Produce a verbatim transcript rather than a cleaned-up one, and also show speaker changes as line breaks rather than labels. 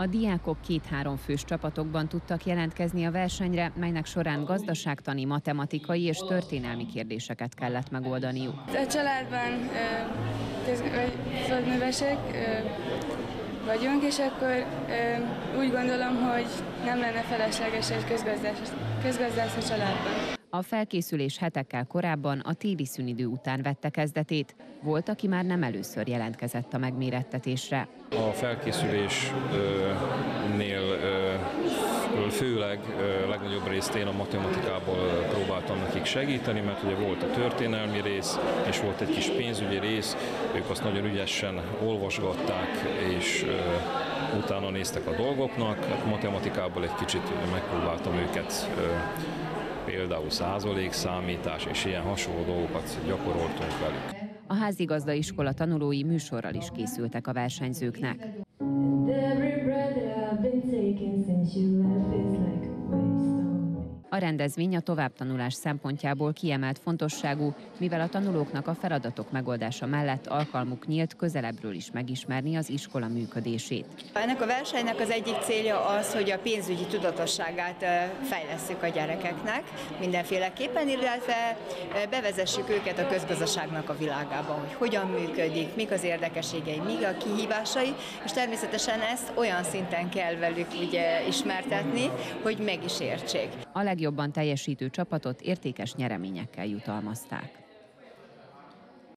A diákok két-három fős csapatokban tudtak jelentkezni a versenyre, melynek során gazdaságtani, matematikai és történelmi kérdéseket kellett megoldaniuk.
A családban földművesek vagyunk, és akkor ö, úgy gondolom, hogy nem lenne felesleges egy közgazdász, közgazdász a családban.
A felkészülés hetekkel korábban a téli szünidő után vette kezdetét. Volt, aki már nem először jelentkezett a megmérettetésre.
A felkészülésnél főleg legnagyobb részt én a matematikából próbáltam nekik segíteni, mert ugye volt a történelmi rész, és volt egy kis pénzügyi rész, ők azt nagyon ügyesen olvasgatták, és utána néztek a dolgoknak. Hát matematikából egy kicsit megpróbáltam őket, például százalékszámítás és ilyen hasonló dolgokat gyakoroltunk velük.
A házigazda-iskola tanulói műsorral is készültek a versenyzőknek. A rendezvény a továbbtanulás szempontjából kiemelt fontosságú, mivel a tanulóknak a feladatok megoldása mellett alkalmuk nyílt közelebbről is megismerni az iskola működését.
Ennek a versenynek az egyik célja az, hogy a pénzügyi tudatosságát fejlesszük a gyerekeknek mindenféleképpen, illetve bevezessük őket a közgazdaságnak a világába, hogy hogyan működik, mik az érdekességei, mik a kihívásai, és természetesen ezt olyan szinten kell velük ugye ismertetni, hogy meg is értsék.
A legjobban teljesítő csapatot értékes nyereményekkel jutalmazták.